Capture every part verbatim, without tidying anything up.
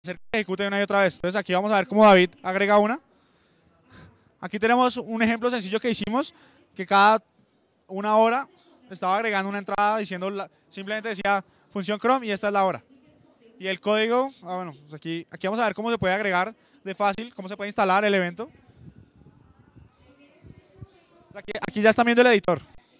hacer que ejecute una y otra vez. Entonces aquí vamos a ver cómo David agrega una. Aquí tenemos un ejemplo sencillo que hicimos, que cada una hora estaba agregando una entrada diciendo, la, simplemente decía función Chrome y esta es la hora. Y el código, ah, bueno, pues aquí, aquí vamos a ver cómo se puede agregar de fácil, cómo se puede instalar el evento. Aquí, aquí ya están viendo el editor.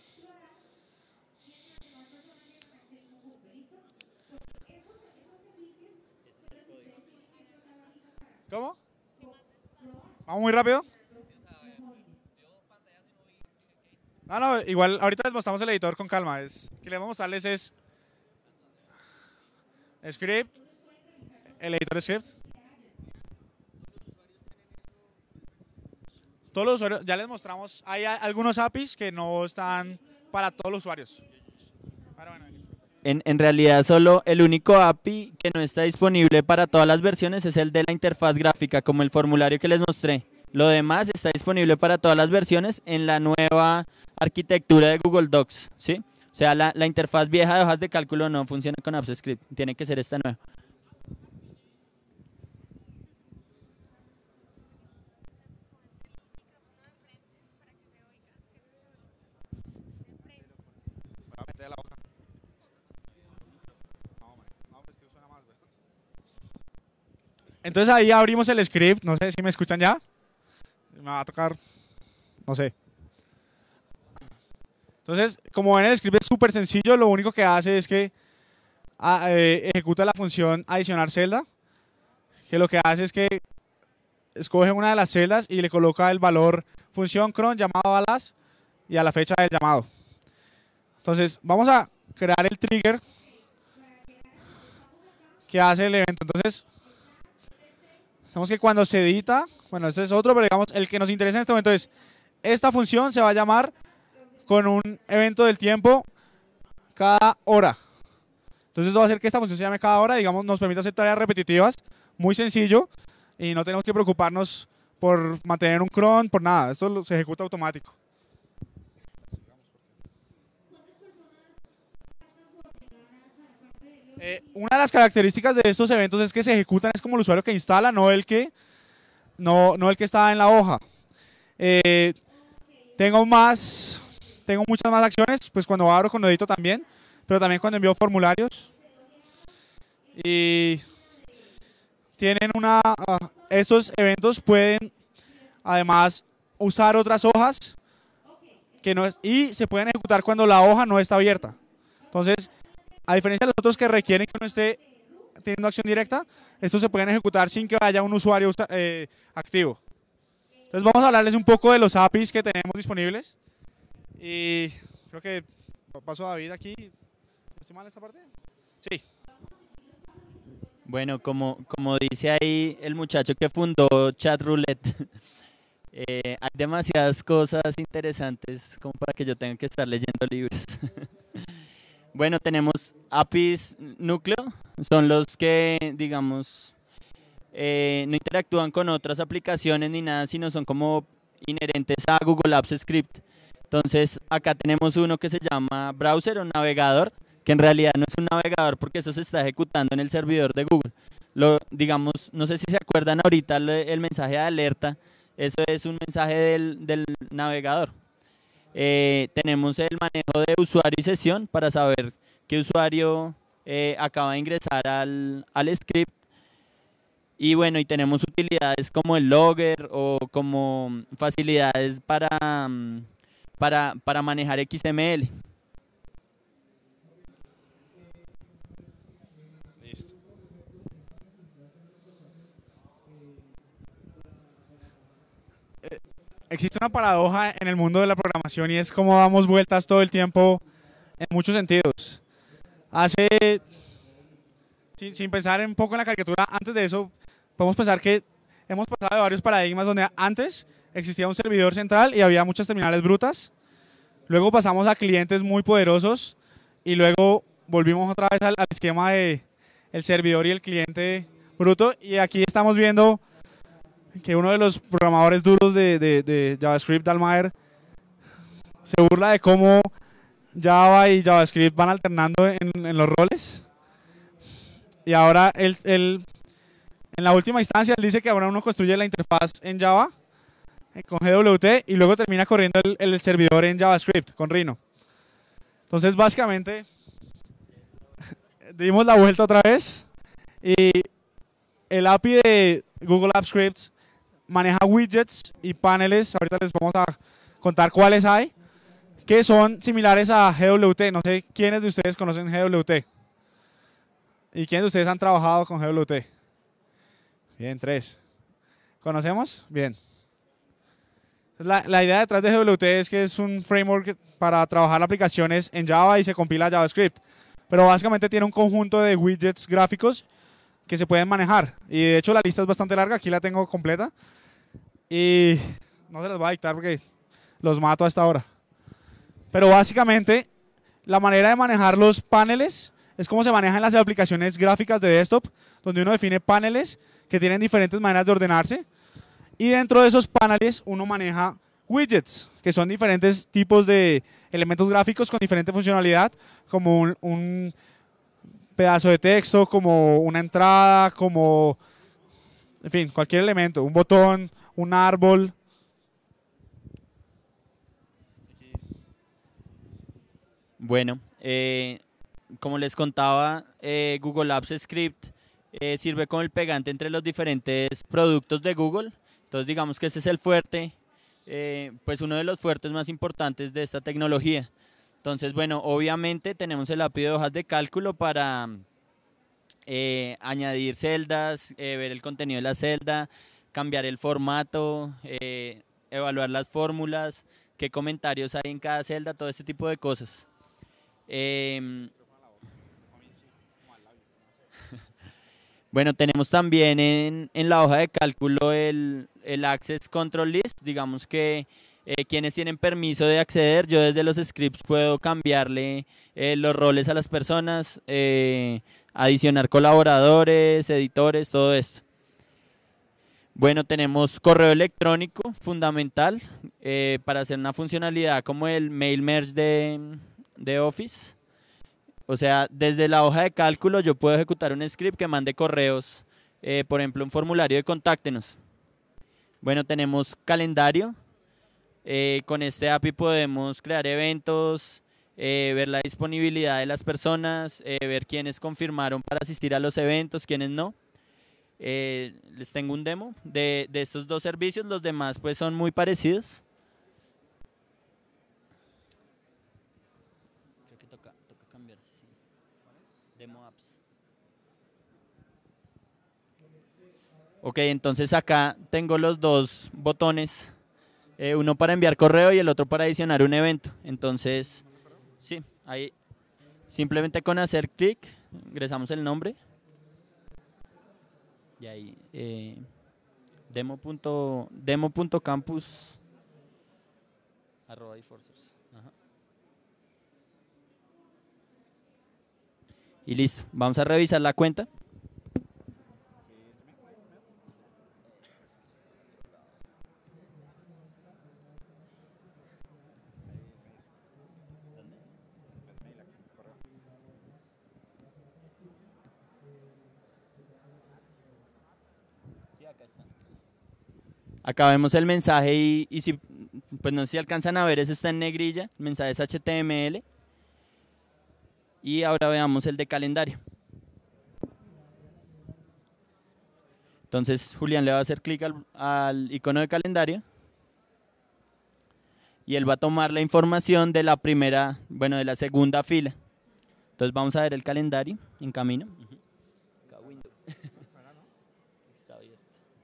¿Cómo? ¿Vamos muy rápido? No, no, igual ahorita les mostramos el editor con calma. Es, que les vamos a mostrarles es script, el editor scripts. Todos los usuarios, ya les mostramos, hay algunos A P Is que no están para todos los usuarios. En, en realidad solo el único A P I que no está disponible para todas las versiones es el de la interfaz gráfica, como el formulario que les mostré. Lo demás está disponible para todas las versiones en la nueva arquitectura de Google Docs, ¿sí? O sea, la, la interfaz vieja de hojas de cálculo no funciona con Apps Script, tiene que ser esta nueva. Entonces ahí abrimos el script, no sé si me escuchan ya. Me va a tocar, no sé. Entonces, como ven, el script es súper sencillo, lo único que hace es que a, eh, ejecuta la función adicionar celda, que lo que hace es que escoge una de las celdas y le coloca el valor función cron llamado a las y a la fecha del llamado. Entonces, vamos a crear el trigger que hace el evento. Entonces, digamos que cuando se edita, bueno, este es otro, pero digamos, el que nos interesa en este momento es, esta función se va a llamar con un evento del tiempo cada hora. Entonces esto va a hacer que esta función se llame cada hora, digamos, nos permite hacer tareas repetitivas, muy sencillo, y no tenemos que preocuparnos por mantener un cron, por nada, esto se ejecuta automático. Eh, una de las características de estos eventos es que se ejecutan, es como el usuario que instala, no el que, no, no el que está en la hoja. Eh, tengo más... Tengo muchas más acciones, pues cuando abro con Nodito también, pero también cuando envío formularios. Y tienen una... Uh, estos eventos pueden además usar otras hojas que no es, y se pueden ejecutar cuando la hoja no está abierta. Entonces, a diferencia de los otros que requieren que uno esté teniendo acción directa, estos se pueden ejecutar sin que haya un usuario eh, activo. Entonces vamos a hablarles un poco de los A P Is que tenemos disponibles. Y creo que paso a David aquí. ¿Estoy mal esta parte? Sí. Bueno, como, como dice ahí el muchacho que fundó Chatroulette, eh, hay demasiadas cosas interesantes como para que yo tenga que estar leyendo libros. Bueno, tenemos A P Is núcleo, son los que, digamos, eh, no interactúan con otras aplicaciones ni nada, sino son como inherentes a Google Apps Script. Entonces, acá tenemos uno que se llama browser o navegador, que en realidad no es un navegador porque eso se está ejecutando en el servidor de Google. Lo, digamos, no sé si se acuerdan ahorita el, el mensaje de alerta, eso es un mensaje del, del navegador. Eh, tenemos el manejo de usuario y sesión para saber qué usuario eh, acaba de ingresar al, al script. Y bueno, y tenemos utilidades como el logger o como facilidades para... Para, para manejar X M L. Listo. Eh, existe una paradoja en el mundo de la programación y es cómo damos vueltas todo el tiempo en muchos sentidos. Hace, sin, sin pensar un poco en la caricatura, antes de eso, podemos pensar que hemos pasado de varios paradigmas donde antes existía un servidor central y había muchas terminales brutas. Luego pasamos a clientes muy poderosos y luego volvimos otra vez al, al esquema de el servidor y el cliente bruto. Y aquí estamos viendo que uno de los programadores duros de, de, de JavaScript, Dalmaer, se burla de cómo Java y JavaScript van alternando en, en los roles. Y ahora él, él En la última instancia, él dice que ahora uno construye la interfaz en Java eh, con G W T y luego termina corriendo el, el servidor en JavaScript con Rhino. Entonces, básicamente, dimos la vuelta otra vez y el A P I de Google Apps Scripts maneja widgets y paneles. Ahorita les vamos a contar cuáles hay, que son similares a G W T. No sé quiénes de ustedes conocen G W T. ¿Y quiénes de ustedes han trabajado con G W T? Bien, tres. ¿Conocemos? Bien. La, la idea detrás de G W T es que es un framework para trabajar aplicaciones en Java y se compila a JavaScript. Pero básicamente tiene un conjunto de widgets gráficos que se pueden manejar. Y de hecho la lista es bastante larga, aquí la tengo completa. Y no se las voy a dictar porque los mato a esta hora. Pero básicamente la manera de manejar los paneles es como se manejan las aplicaciones gráficas de desktop, donde uno define paneles que tienen diferentes maneras de ordenarse. Y dentro de esos paneles uno maneja widgets, que son diferentes tipos de elementos gráficos con diferente funcionalidad, como un, un pedazo de texto, como una entrada, como, en fin, cualquier elemento, un botón, un árbol. Bueno, eh, como les contaba, eh, Google Apps Script eh, sirve como el pegante entre los diferentes productos de Google. Entonces digamos que ese es el fuerte, eh, pues uno de los fuertes más importantes de esta tecnología. Entonces, bueno, obviamente tenemos el A P I de hojas de cálculo para eh, añadir celdas, eh, ver el contenido de la celda, cambiar el formato, eh, evaluar las fórmulas, qué comentarios hay en cada celda, todo este tipo de cosas. Eh, bueno, tenemos también en, en la hoja de cálculo el, el Access Control List, digamos que eh, quienes tienen permiso de acceder, yo desde los scripts puedo cambiarle eh, los roles a las personas, eh, adicionar colaboradores, editores, todo esto. Bueno, tenemos correo electrónico, fundamental, eh, para hacer una funcionalidad como el Mail Merge de, de Office. O sea, desde la hoja de cálculo yo puedo ejecutar un script que mande correos, eh, por ejemplo, un formulario de contáctenos. Bueno, tenemos calendario. Eh, con este A P I podemos crear eventos, eh, ver la disponibilidad de las personas, eh, ver quiénes confirmaron para asistir a los eventos, quiénes no. Eh, les tengo un demo de, de estos dos servicios, los demás pues son muy parecidos. Creo que toca, toca cambiarse, sí. Demo apps. Ok, entonces acá tengo los dos botones, eh, uno para enviar correo y el otro para adicionar un evento. Entonces, sí, ahí simplemente con hacer clic, ingresamos el nombre. Y ahí, eh, demo punto, demo punto campus arroba iforcers. Ajá. Y listo, vamos a revisar la cuenta. Acá vemos el mensaje y, y si, pues no sé si alcanzan a ver, eso está en negrilla, el mensaje es H T M L. Y ahora veamos el de calendario. Entonces Julián le va a hacer clic al, al icono de calendario y él va a tomar la información de la primera, bueno, de la segunda fila. Entonces vamos a ver el calendario en camino. Está abierto.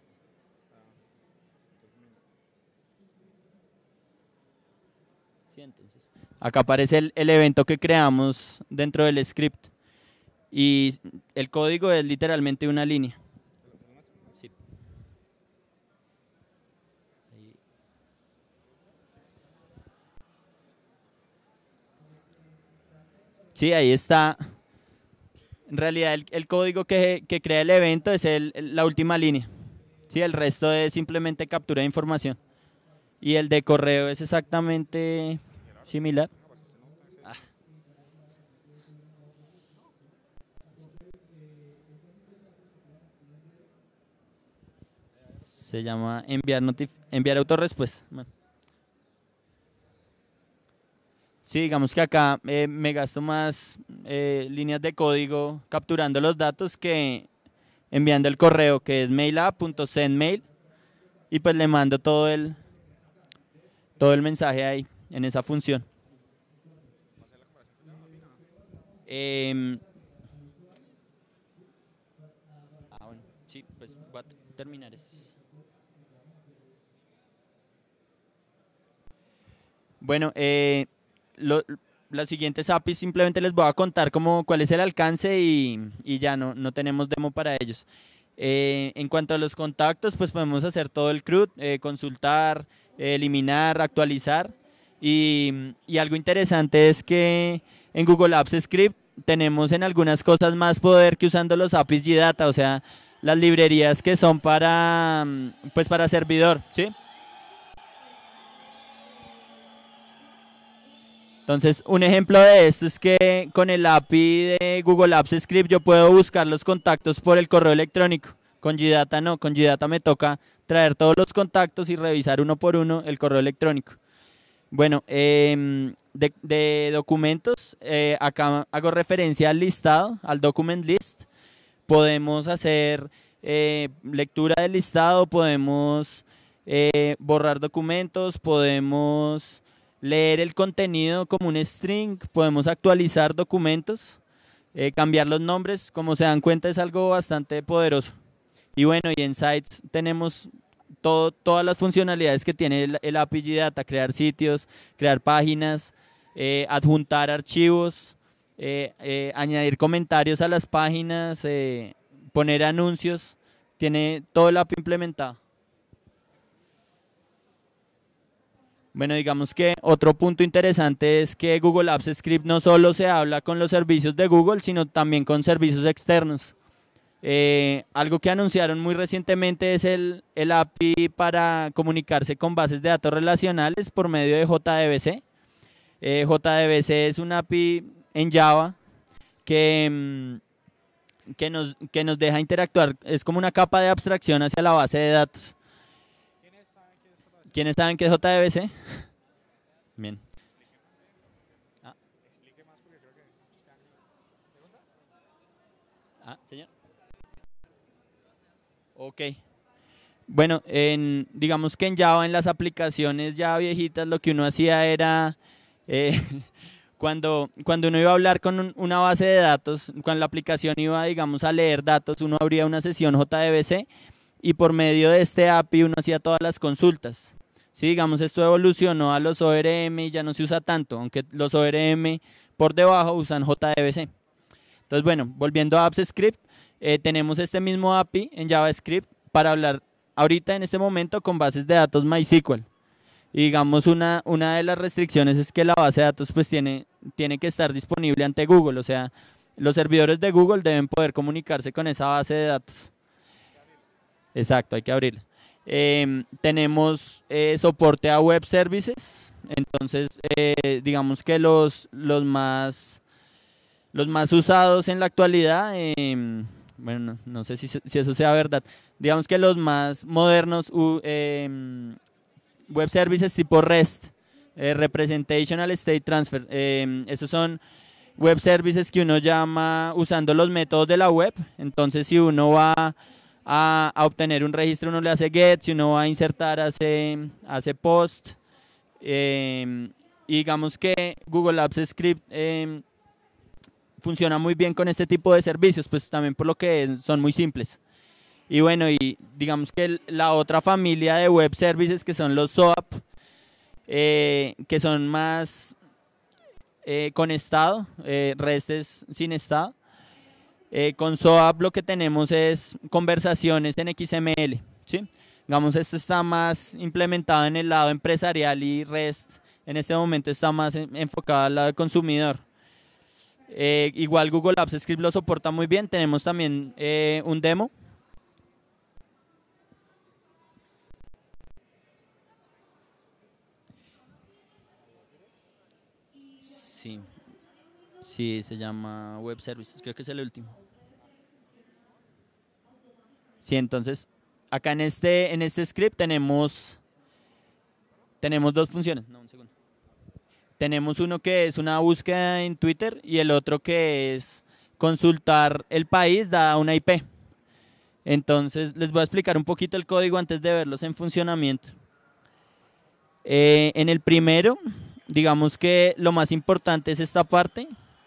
Sí, entonces. Acá aparece el, el evento que creamos dentro del script y el código es literalmente una línea. Sí. Ahí. Sí, ahí está. En realidad el, el código que, que crea el evento es el, el- la última línea. Sí, el resto es simplemente captura de información. Y el de correo es exactamente similar. Ah, Se llama enviar, notif enviar autorrespuesta. Bueno. Sí, digamos que acá eh, me gasto más eh, líneas de código capturando los datos que enviando el correo, que es mailapp.sendmail, y pues le mando todo el, todo el mensaje ahí, en esa función. Eh, ah, bueno, sí, pues voy a terminar. Es... Bueno, eh, lo, las siguientes A P Is simplemente les voy a contar cómo, cuál es el alcance y, y ya no, no tenemos demo para ellos. Eh, en cuanto a los contactos, pues podemos hacer todo el C R U D, eh, consultar, eh, eliminar, actualizar. Y, y algo interesante es que en Google Apps Script tenemos en algunas cosas más poder que usando los A P Is G-Data, o sea, las librerías que son para, pues para servidor, ¿sí? Entonces, un ejemplo de esto es que con el A P I de Google Apps Script yo puedo buscar los contactos por el correo electrónico. Con G-Data no, con G-Data me toca traer todos los contactos y revisar uno por uno el correo electrónico. Bueno, eh, de, de documentos, eh, acá hago referencia al listado, al document list. Podemos hacer eh, lectura del listado, podemos eh, borrar documentos, podemos leer el contenido como un string, podemos actualizar documentos, eh, cambiar los nombres. Como se dan cuenta, es algo bastante poderoso. Y bueno, y en Sites tenemos todo, todas las funcionalidades que tiene el, el A P I G-Data: crear sitios, crear páginas, eh, adjuntar archivos, eh, eh, añadir comentarios a las páginas, eh, poner anuncios. Tiene todo el A P I implementado. Bueno, digamos que otro punto interesante es que Google Apps Script no solo se habla con los servicios de Google, sino también con servicios externos. Eh, algo que anunciaron muy recientemente es el, el A P I para comunicarse con bases de datos relacionales por medio de J D B C. Eh, J D B C es un A P I en Java que, que, nos, que nos deja interactuar, es como una capa de abstracción hacia la base de datos. ¿Quiénes saben qué es J D B C? Bien. Ah. Ah, señor. Ok. Bueno, en, digamos que en Java, en las aplicaciones ya viejitas, lo que uno hacía era, eh, cuando, cuando uno iba a hablar con un, una base de datos, cuando la aplicación iba, digamos, a leer datos, uno abría una sesión J D B C y por medio de este A P I uno hacía todas las consultas. Sí, digamos, esto evolucionó a los O R M y ya no se usa tanto, aunque los O R M por debajo usan J D B C. Entonces, bueno, volviendo a Apps Script, eh, tenemos este mismo A P I en JavaScript para hablar ahorita en este momento con bases de datos MySQL. Y digamos, una, una de las restricciones es que la base de datos pues tiene, tiene que estar disponible ante Google, o sea, los servidores de Google deben poder comunicarse con esa base de datos. Exacto, hay que abrirla. Eh, tenemos eh, soporte a web services, entonces eh, digamos que los, los, más, los más usados en la actualidad, eh, bueno, no, no sé si, si eso sea verdad, digamos que los más modernos, uh, eh, web services tipo REST, eh, Representational State Transfer, eh, esos son web services que uno llama usando los métodos de la web. Entonces, si uno va a, a obtener un registro, uno le hace get; si uno va a insertar, hace, hace post. Eh, y digamos que Google Apps Script eh, funciona muy bien con este tipo de servicios, pues también por lo que son muy simples. Y bueno, y digamos que la otra familia de web services, que son los SOAP, eh, que son más eh, con estado, eh, REST es sin estado. Eh, con SOAP lo que tenemos es conversaciones en X M L, ¿sí? Digamos, esto está más implementado en el lado empresarial y REST en este momento está más en, enfocado al lado del consumidor. Eh, igual Google Apps Script lo soporta muy bien. Tenemos también eh, un demo. Sí, sí, se llama Web Services, creo que es el último. Sí, entonces acá en este, en este script tenemos, tenemos dos funciones. No, un segundo. Tenemos uno que es una búsqueda en Twitter y el otro que es consultar el país dada una I P. Entonces les voy a explicar un poquito el código antes de verlos en funcionamiento. Eh, en el primero, digamos que lo más importante es esta parte.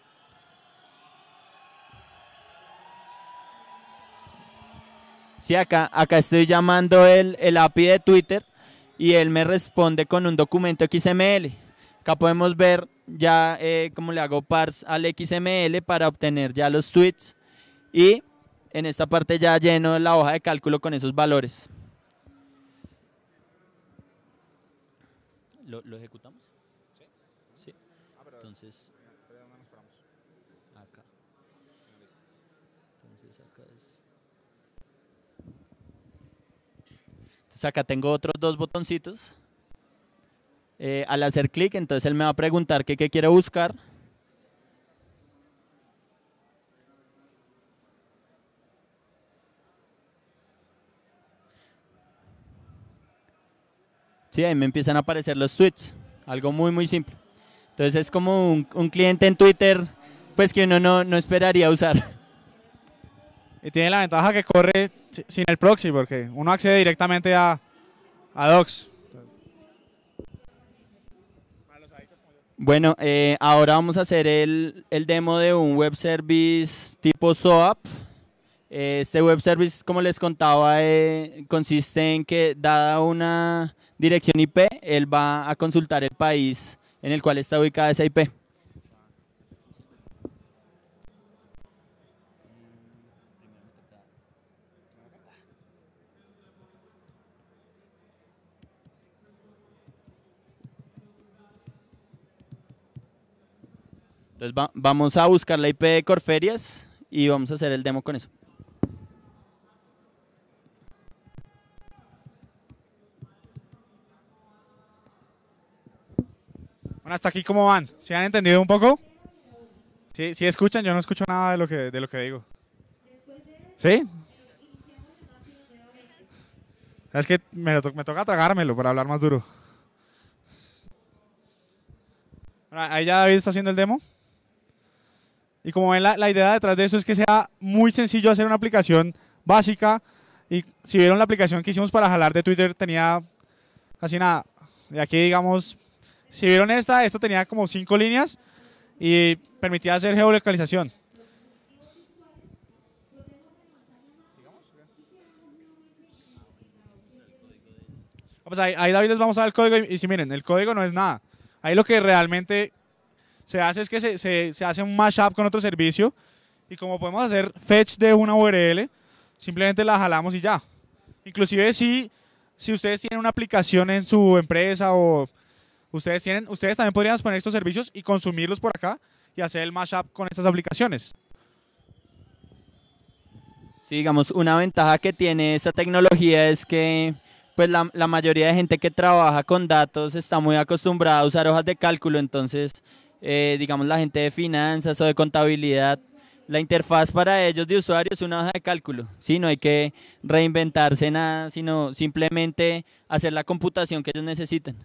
Sí, acá, acá estoy llamando el, el A P I de Twitter y él me responde con un documento X M L. Acá podemos ver ya eh, cómo le hago parse al X M L para obtener ya los tweets y en esta parte ya lleno la hoja de cálculo con esos valores. ¿Lo, lo ejecutamos? Sí. Sí. Entonces, acá. Entonces acá es... Entonces acá tengo otros dos botoncitos. Eh, al hacer clic, entonces él me va a preguntar qué, qué quiero buscar. Sí, ahí me empiezan a aparecer los tweets. Algo muy, muy simple. Entonces es como un, un cliente en Twitter, pues que uno no, no esperaría usar. Y tiene la ventaja que corre sin el proxy, porque uno accede directamente a, a Docs. Bueno, eh, ahora vamos a hacer el, el demo de un web service tipo SOAP. Eh, este web service, como les contaba, eh, consiste en que dada una dirección I P, él va a consultar el país en el cual está ubicada esa I P. Entonces va, vamos a buscar la I P de Corferias y vamos a hacer el demo con eso. Bueno, hasta aquí cómo van. ¿Sí han entendido un poco? ¿Sí, sí escuchan? Yo no escucho nada de lo que, de lo que digo. ¿Sí? Es que me, lo to me toca tragármelo para hablar más duro. Bueno, ahí ya David está haciendo el demo. Y como ven, la, la idea detrás de eso es que sea muy sencillo hacer una aplicación básica. Y si vieron la aplicación que hicimos para jalar de Twitter, tenía casi nada. Y aquí, digamos, si vieron esta, esta tenía como cinco líneas y permitía hacer geolocalización. Pues ahí, ahí David les vamos a dar el código y, y si miren, el código no es nada. Ahí lo que realmente se hace es que se, se, se hace un mashup con otro servicio y como podemos hacer fetch de una U R L, simplemente la jalamos y ya. Inclusive si, si ustedes tienen una aplicación en su empresa o ustedes tienen, ustedes también podrían poner estos servicios y consumirlos por acá y hacer el mashup con estas aplicaciones. Sí, digamos, una ventaja que tiene esta tecnología es que pues la, la mayoría de gente que trabaja con datos está muy acostumbrada a usar hojas de cálculo, entonces, eh, digamos, la gente de finanzas o de contabilidad, la interfaz para ellos de usuario es una hoja de cálculo, ¿sí? No hay que reinventarse nada, sino simplemente hacer la computación que ellos necesitan.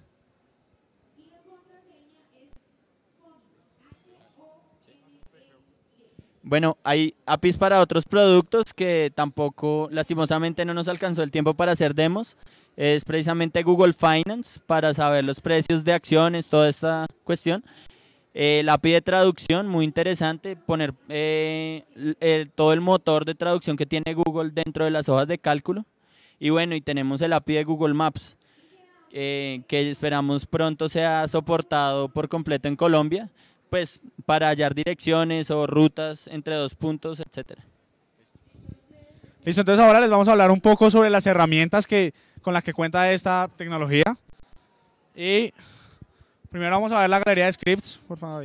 Bueno, hay A P Is para otros productos que tampoco, lastimosamente, no nos alcanzó el tiempo para hacer demos. Es precisamente Google Finance para saber los precios de acciones, toda esta cuestión. Eh, la A P I de traducción, muy interesante, poner eh, el, todo el motor de traducción que tiene Google dentro de las hojas de cálculo. Y bueno, y tenemos el A P I de Google Maps, eh, que esperamos pronto sea soportado por completo en Colombia, pues para hallar direcciones o rutas entre dos puntos, etcétera. Listo, entonces ahora les vamos a hablar un poco sobre las herramientas que, con las que cuenta esta tecnología. Y primero vamos a ver la galería de scripts, por favor.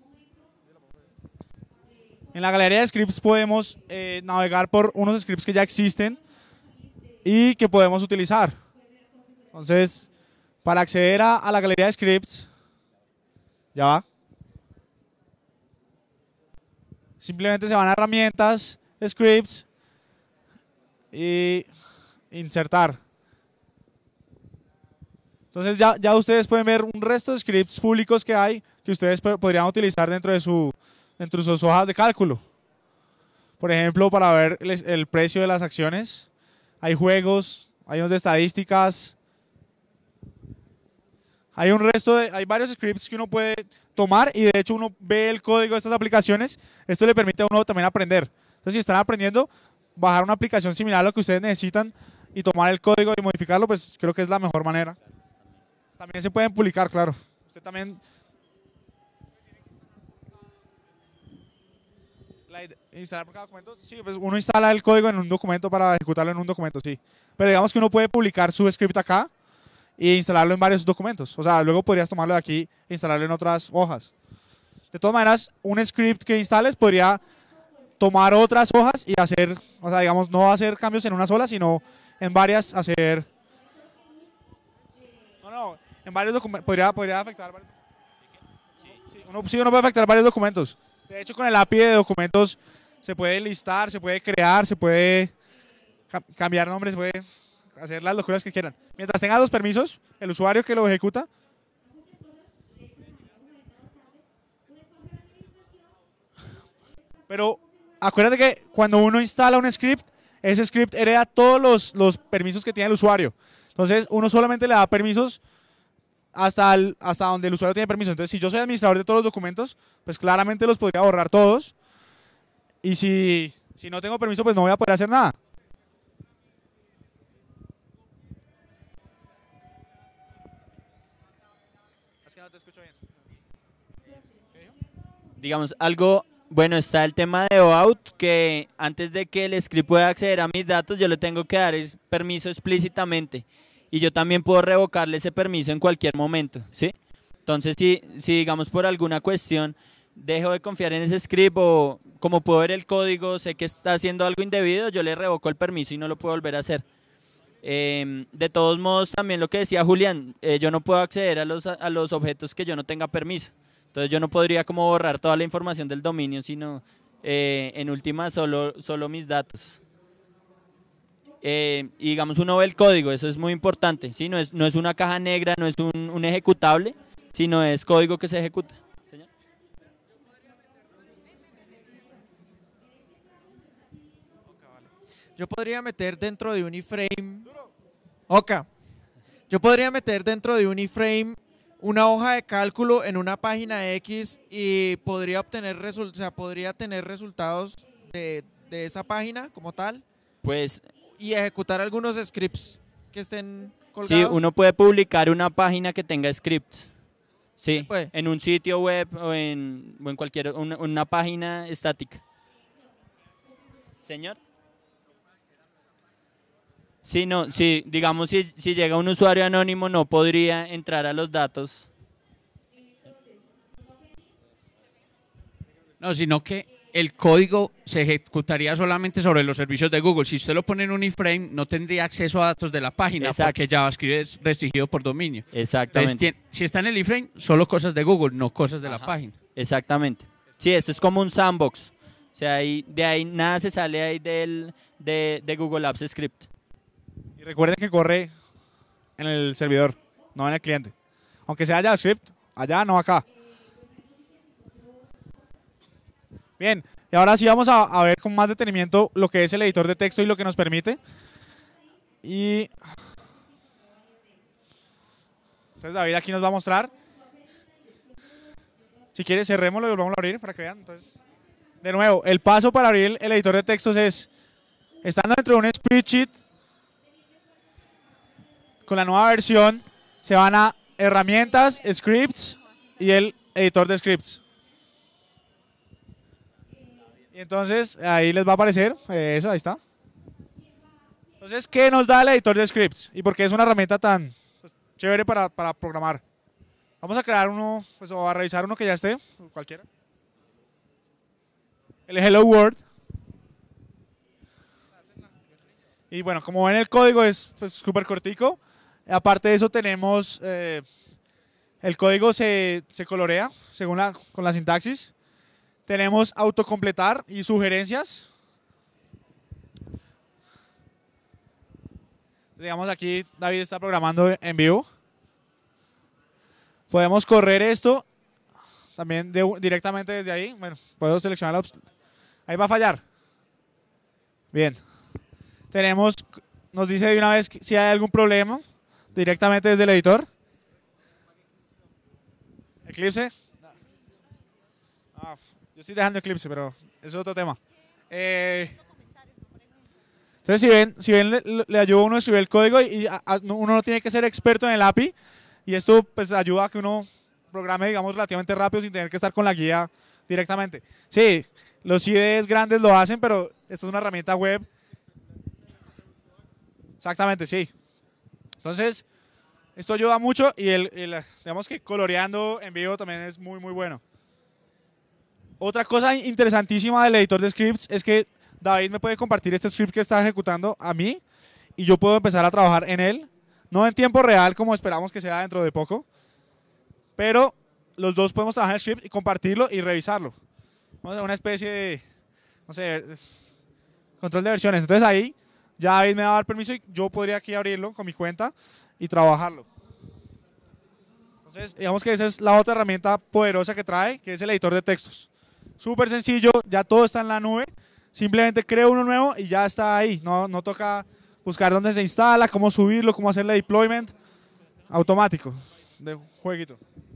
En la galería de scripts podemos eh, navegar por unos scripts que ya existen y que podemos utilizar. Entonces, para acceder a, a la galería de scripts, ya va. Simplemente se van a herramientas, scripts, y insertar. Entonces ya, ya ustedes pueden ver un resto de scripts públicos que hay que ustedes podrían utilizar dentro de, su, dentro de sus hojas de cálculo. Por ejemplo, para ver el, el precio de las acciones, hay juegos, hay unos de estadísticas, hay un resto de, hay varios scripts que uno puede tomar y de hecho uno ve el código de estas aplicaciones. Esto le permite a uno también aprender. Entonces, si están aprendiendo, bajar una aplicación similar a lo que ustedes necesitan y tomar el código y modificarlo, pues creo que es la mejor manera. También se pueden publicar, claro. Usted también... La ide- ¿Instalar por cada documento? Sí, pues uno instala el código en un documento para ejecutarlo en un documento, sí. Pero digamos que uno puede publicar su script acá e instalarlo en varios documentos. O sea, luego podrías tomarlo de aquí e instalarlo en otras hojas. De todas maneras, un script que instales podría tomar otras hojas y hacer, o sea, digamos, no hacer cambios en una sola, sino en varias hacer... No, no, en varios documentos, podría, podría afectar varios... Sí, uno, sí, uno puede afectar varios documentos. De hecho, con el A P I de documentos se puede listar, se puede crear, se puede ca- cambiar nombres, se puede hacer las locuras que quieran. Mientras tenga los permisos, el usuario que lo ejecuta. Pero acuérdate que cuando uno instala un script, ese script hereda todos los, los permisos que tiene el usuario. Entonces, uno solamente le da permisos hasta, el, hasta donde el usuario tiene permiso. Entonces, si yo soy administrador de todos los documentos, pues claramente los podría borrar todos. Y si, si no tengo permiso, pues no voy a poder hacer nada. Es que no te escucho bien. Digamos, algo, bueno, está el tema de OAuth, que antes de que el script pueda acceder a mis datos, yo le tengo que dar es permiso explícitamente. Y yo también puedo revocarle ese permiso en cualquier momento, ¿sí? Entonces, si, si digamos por alguna cuestión dejo de confiar en ese script o como puedo ver el código, sé que está haciendo algo indebido, yo le revoco el permiso y no lo puedo volver a hacer. Eh, de todos modos, también lo que decía Julián, eh, yo no puedo acceder a los, a los objetos que yo no tenga permiso. Entonces yo no podría como borrar toda la información del dominio, sino eh, en última solo, solo mis datos. Eh, y digamos uno ve el código, eso es muy importante, ¿sí? No es, no es una caja negra, no es un, un ejecutable, sino es código que se ejecuta. ¿Señor? Yo podría meter dentro de un iframe. Oka. Yo podría meter dentro de un iframe una hoja de cálculo en una página X y podría obtener resul- o sea, podría tener resultados de, de esa página como tal Pues y ejecutar algunos scripts que estén colgados. sí, uno puede publicar una página que tenga scripts. Sí, puede. en un sitio web o en, o en cualquier una, una página estática. Señor. Sí, no, sí, digamos si, si llega un usuario anónimo no podría entrar a los datos. No, sino que el código se ejecutaría solamente sobre los servicios de Google. Si usted lo pone en un iframe, no tendría acceso a datos de la página. Exacto. Porque JavaScript es restringido por dominio. Exactamente. Entonces, tien- si está en el iframe, solo cosas de Google, no cosas de la Ajá. página. Exactamente. Sí, esto es como un sandbox. O sea, ahí, de ahí nada se sale ahí del, de, de Google Apps Script. Y recuerden que corre en el servidor, no en el cliente. Aunque sea JavaScript, allá, no acá. Bien, y ahora sí vamos a, a ver con más detenimiento lo que es el editor de texto y lo que nos permite. Y entonces David aquí nos va a mostrar. Si quiere cerrémoslo y volvamos a abrir para que vean. Entonces, de nuevo, el paso para abrir el, el editor de textos es, estando dentro de un spreadsheet, con la nueva versión, se van a herramientas, scripts y el editor de scripts. Y entonces ahí les va a aparecer eh, eso, ahí está. Entonces, ¿qué nos da el editor de scripts? ¿Y por qué es una herramienta tan pues, chévere para, para programar? Vamos a crear uno, pues, o a revisar uno que ya esté, cualquiera. El Hello World. Y bueno, como ven el código es pues, súper cortico. Aparte de eso tenemos, eh, el código se, se colorea según la, con la sintaxis. Tenemos autocompletar y sugerencias. Digamos aquí David está programando en vivo. Podemos correr esto también de, directamente desde ahí. Bueno, puedo seleccionar la opción. Ahí va a fallar. Bien. Tenemos, nos dice de una vez si hay algún problema directamente desde el editor. Eclipse. Ah, yo estoy dejando Eclipse, pero eso es otro tema. Eh, entonces, si ven, si ven le, le ayuda a uno a escribir el código y a, a, uno no tiene que ser experto en el A P I. Y esto pues ayuda a que uno programe, digamos, relativamente rápido sin tener que estar con la guía directamente. Sí, los I D Es grandes lo hacen, pero esta es una herramienta web. Exactamente, sí. Entonces, esto ayuda mucho y el, el, digamos que coloreando en vivo también es muy, muy bueno. Otra cosa interesantísima del editor de scripts es que David me puede compartir este script que está ejecutando a mí y yo puedo empezar a trabajar en él. No en tiempo real como esperamos que sea dentro de poco, pero los dos podemos trabajar en el script y compartirlo y revisarlo. Una especie de, no sé, control de versiones. Entonces ahí ya David me va a dar permiso y yo podría aquí abrirlo con mi cuenta y trabajarlo. Entonces digamos que esa es la otra herramienta poderosa que trae, que es el editor de textos. Súper sencillo, ya todo está en la nube. Simplemente creo uno nuevo y ya está ahí. No, no toca buscar dónde se instala, cómo subirlo, cómo hacerle deployment. Automático, de jueguito.